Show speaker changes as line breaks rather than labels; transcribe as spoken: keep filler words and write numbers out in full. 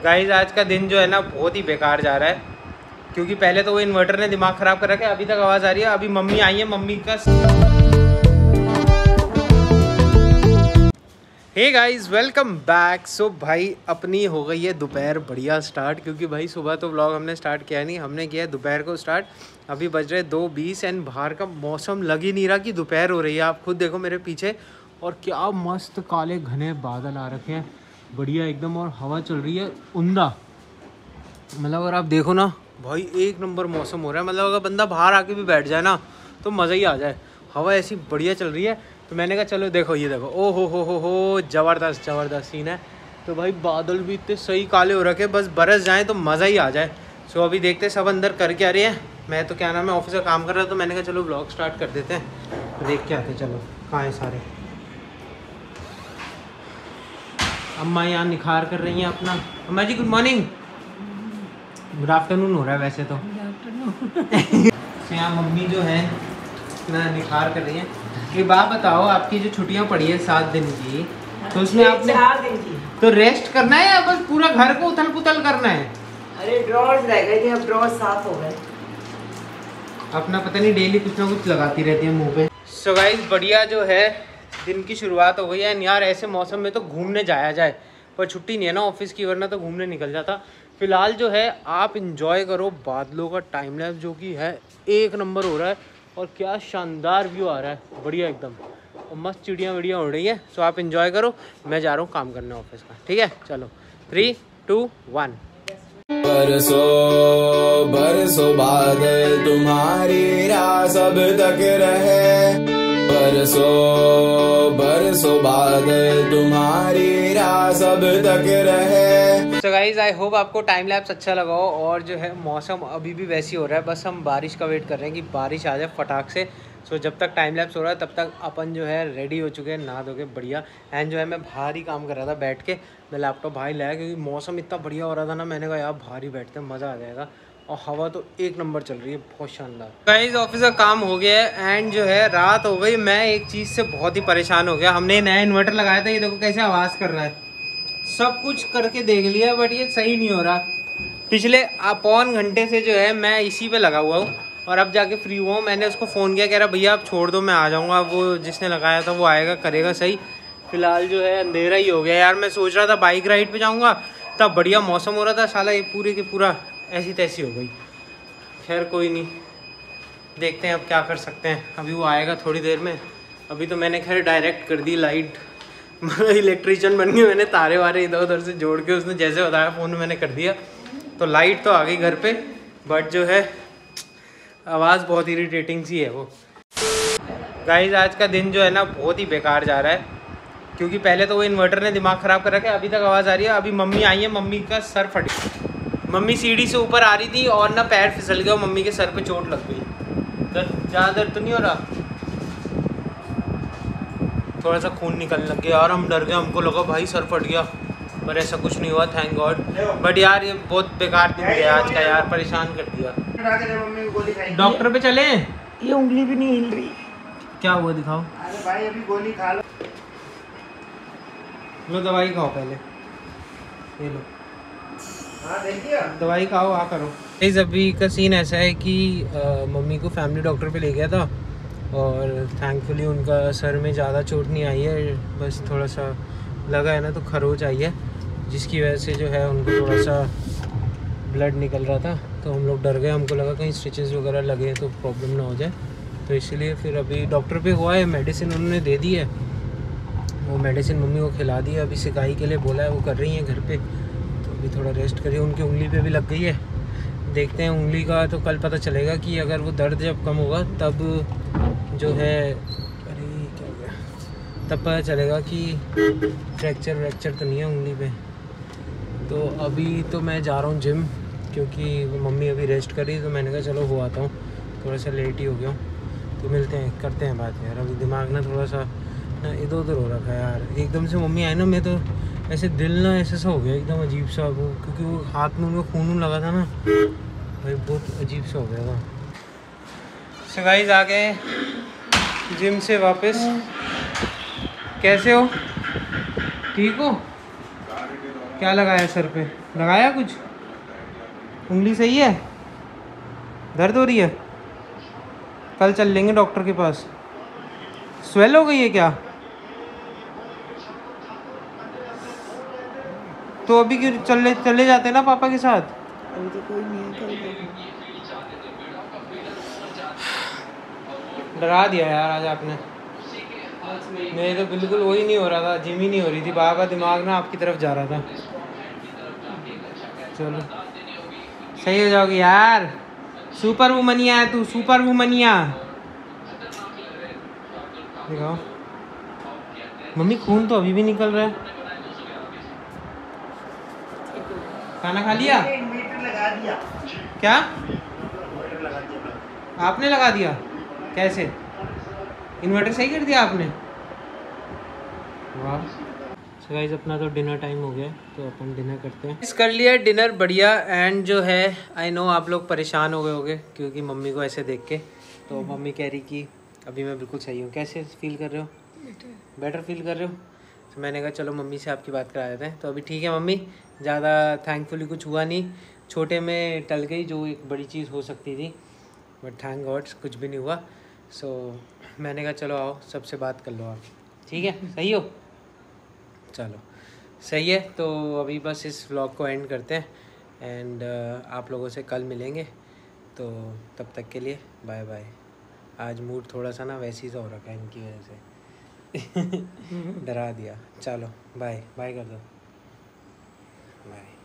Guys आज का दिन जो है ना बहुत ही बेकार जा रहा है, क्योंकि पहले तो वो इन्वर्टर ने दिमाग ख़राब कर रखा है। अभी तक आवाज़ आ रही है। अभी मम्मी आई है, मम्मी का hey guys welcome back. So भाई अपनी हो गई है दोपहर बढ़िया स्टार्ट, क्योंकि भाई सुबह तो व्लॉग हमने स्टार्ट किया नहीं, हमने किया है दोपहर को स्टार्ट। अभी बज रहे दो बीस एंड बाहर का मौसम लग ही नहीं रहा कि दोपहर हो रही है। आप खुद देखो मेरे पीछे, और क्या मस्त काले घने बादल आ रखे हैं, बढ़िया एकदम, और हवा चल रही है उमदा। मतलब अगर आप देखो ना भाई एक नंबर मौसम हो रहा है। मतलब अगर बंदा बाहर आके भी बैठ जाए ना तो मज़ा ही आ जाए। हवा ऐसी बढ़िया चल रही है, तो मैंने कहा चलो देखो ये देखो, ओ हो हो हो हो ज़बरदस्त ज़बरदस्त सीन है। तो भाई बादल भी इतने सही काले हो रखे, बस बरस जाएँ तो मज़ा ही आ जाए। सो अभी देखते सब अंदर करके आ रही है। मैं तो क्या नाम है ऑफिस का काम कर रहा था, तो मैंने कहा चलो ब्लॉग स्टार्ट कर देते हैं, देख के आते। चलो कहाँ हैं सारे? अम्मा यहाँ निखार कर रही हैं अपना। अम्मा जी गुड मॉर्निंग। गुड आफ्टरनून हो रहा है वैसे तो। तो यहाँ मम्मी जो है इतना निखार कर रही है। एक बात बताओ, आपकी जो छुट्टियाँ पड़ी है सात दिन की, तो उसमें आपने
चार दिन की
तो रेस्ट करना है या बस पूरा घर को उथल पुथल करना है?
अरे ड्रॉर्स रह गए थे, अब ड्रॉर्स साफ हो गए।
अपना पता नहीं डेली कुछ ना कुछ लगाती रहती है मुंह पे। सो गाइस बढ़िया जो है दिन की शुरुआत हो गई है। यार ऐसे मौसम में तो घूमने जाया जाए, पर छुट्टी नहीं है ना ऑफिस की, वरना तो घूमने निकल जाता। फिलहाल जो है आप इंजॉय करो बादलों का टाइम लैप्स, जो कि है एक नंबर हो रहा है, और क्या शानदार व्यू आ रहा है, बढ़िया एकदम, और मस्त चिड़ियाँ विड़ियाँ उड़ रही हैं। सो आप इंजॉय करो, मैं जा रहा हूँ काम करने ऑफिस का। ठीक है चलो, थ्री टू वन।
बरसों बरसों बादल तुम्हारी राह सब तक रहे, बरसों बरसों बादल तुम्हारी राह सब तक रहे।
सो गाइज आई होप आपको टाइम लैप्स अच्छा लगा हो। और जो है मौसम अभी भी वैसी हो रहा है, बस हम बारिश का वेट कर रहे हैं कि बारिश आ जाए फटाक से। सो जब तक टाइम लैप्स हो रहा है तब तक अपन जो है रेडी हो चुके हैं, नहा धो के बढ़िया। एंड जो है मैं बाहर ही काम कर रहा था बैठ के, मैं लैपटॉप बाहर लाया क्योंकि मौसम इतना बढ़िया हो रहा था ना। मैंने कहा यार बाहर ही बैठते हैं, मज़ा आ जाएगा। और हवा तो एक नंबर चल रही है, बहुत शानदार। गाइस ऑफिस का काम हो गया है एंड जो है रात हो गई। मैं एक चीज़ से बहुत ही परेशान हो गया। हमने नया इन्वर्टर लगाया था, ये देखो कैसे आवाज़ कर रहा है। सब कुछ करके देख लिया बट ये सही नहीं हो रहा। पिछले पौन घंटे से जो है मैं इसी पे लगा हुआ हूँ, और अब जाके फ्री हुआ हूँ। मैंने उसको फ़ोन किया, कह रहा भैया आप छोड़ दो मैं आ जाऊँगा। वो जिसने लगाया था वो आएगा करेगा सही। फिलहाल जो है अंधेरा ही हो गया यार। मैं सोच रहा था बाइक राइड पे जाऊँगा, तब बढ़िया मौसम हो रहा था, साला ये पूरे के पूरा ऐसी तैसी हो गई। खैर कोई नहीं, देखते हैं अब क्या कर सकते हैं। अभी वो आएगा थोड़ी देर में। अभी तो मैंने खैर डायरेक्ट कर दी लाइट, इलेक्ट्रीशियन बन गई। मैंने तारे वारे इधर उधर से जोड़ के, उसने जैसे बताया फ़ोन में मैंने कर दिया, तो लाइट तो आ गई घर पे। बट जो है आवाज़ बहुत इरिटेटिंग सी है वो। गाइस आज का दिन जो है ना बहुत ही बेकार जा रहा है, क्योंकि पहले तो वो इन्वर्टर ने दिमाग ख़राब कर रखा है। अभी तक आवाज़ आ रही है। अभी मम्मी आई है, मम्मी का सर फट गया। मम्मी सीढ़ी से ऊपर आ रही थी और ना पैर फिसल गया और मम्मी के सर पे चोट लग गई। दर्द ज़्यादा दर्द तो नहीं हो रहा, थोड़ा सा खून निकलने लग गया और हम डर गए। हमको लगा भाई सर फट गया, पर ऐसा कुछ नहीं हुआ, थैंक गॉड। बट यार ये बहुत बेकार दिन गया आज का यार, परेशान कर दिया। डॉक्टर पे चले?
ये उंगली भी नहीं हिल रही।
क्या हुआ दिखाओ।
अरे भाई अभी गोली खा लो।
लो दवाई खाओ पहले, ये लो।
हाँ देखिए
दवाई खाओ आ करो। इस अभी का सीन ऐसा है कि आ, मम्मी को फैमिली डॉक्टर पे ले गया था, और थैंकफुली उनका सर में ज़्यादा चोट नहीं आई है, बस थोड़ा सा लगा है ना तो खरोच आई है, जिसकी वजह से जो है उनको थोड़ा सा ब्लड निकल रहा था। तो हम लोग डर गए, हमको लगा कहीं स्टिचेस वगैरह लगे तो प्रॉब्लम ना हो जाए, तो इसलिए फिर अभी डॉक्टर पे हुआ है। मेडिसिन उन्होंने दे दी है, वो मेडिसिन मम्मी को खिला दी है। अभी सिकाई के लिए बोला है, वो कर रही हैं घर पे, तो अभी थोड़ा रेस्ट करिए। उनकी उंगली पे भी लग गई है, देखते हैं उंगली का तो कल पता चलेगा कि अगर वो दर्द जब कम होगा तब जो है, अरे क्या हो गया, तब पता चलेगा कि फ्रैक्चर व्रैक्चर तो नहीं है उंगली पे। तो अभी तो मैं जा रहा हूँ जिम, क्योंकि मम्मी अभी रेस्ट कर रही है, तो मैंने कहा चलो हो आता हूँ, थोड़ा सा लेट ही हो गया हूँ। तो मिलते हैं, करते हैं बात यार। अभी दिमाग ना थोड़ा सा ना इधर उधर हो रखा है यार। एकदम से मम्मी आई ना, मैं तो ऐसे दिल ना ऐसा सा हो गया एकदम अजीब सा, वो क्योंकि वो हाथ में उनका खून लगा था ना भाई, बहुत अजीब सा हो गया था। सो गाइस आ गए जिम से वापस। कैसे हो, ठीक हो? क्या लगाया सर पे? लगाया कुछ? उंगली सही है? दर्द हो रही है? कल चल लेंगे डॉक्टर के पास। स्वेल हो गई है क्या? तो अभी क्यों चले चले जाते ना पापा के साथ?
अभी तो कोई नहीं है, कल देखो।
डरा दिया यार आज आपने। मेरे तो बिल्कुल वही नहीं हो रहा था, जिम ही नहीं हो रही थी, बाबा दिमाग ना आपकी तरफ जा रहा था। चलो सही हो जाओगी यार, सुपर वुमनिया है तू, सुपर वुमनिया। दिखाओ मम्मी, खून तो अभी भी निकल रहा है। खाना खा लिया?
इन्वर्टर लगा दिया।
क्या
इन्वर्टर लगा दिया
आपने लगा दिया? कैसे इन्वर्टर सही कर दिया आपने? वाह। सो गाइस अपना तो डिनर टाइम हो गया, तो अपन डिनर करते हैं। इस कर लिया डिनर बढ़िया। एंड जो है आई नो आप लोग परेशान हो गए होगे क्योंकि मम्मी को ऐसे देख के। तो मम्मी कह रही कि अभी मैं बिल्कुल सही हूँ। कैसे फील कर रहे हो? बेटर फील कर रहे हो? तो मैंने कहा चलो मम्मी से आपकी बात करा देते हैं। तो अभी ठीक है मम्मी, ज़्यादा थैंकफुली कुछ हुआ नहीं, छोटे में टल गई जो एक बड़ी चीज़ हो सकती थी, बट थैंक गॉड कुछ भी नहीं हुआ। सो so, मैंने कहा चलो आओ सबसे बात कर लो आप, ठीक है? सही हो? चलो सही है। तो अभी बस इस व्लॉग को एंड करते हैं एंड uh, आप लोगों से कल मिलेंगे। तो तब तक के लिए बाय बाय। आज मूड थोड़ा सा ना वैसी सा हो रखा है इनकी वजह से डरा दिया। चलो बाय बाय कर दो, बाय।